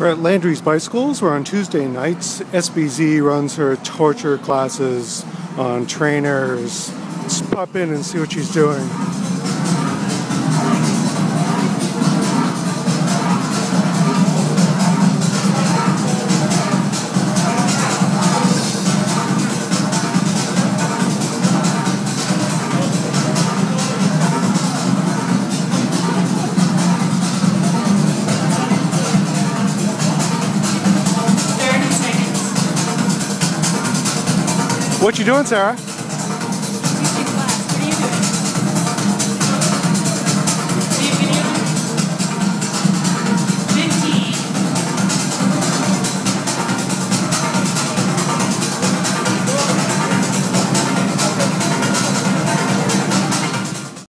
We're at Landry's Bicycles. We're on Tuesday nights. SBZ runs her torture classes on trainers. Let's pop in and see what she's doing. What you doing, Sarah?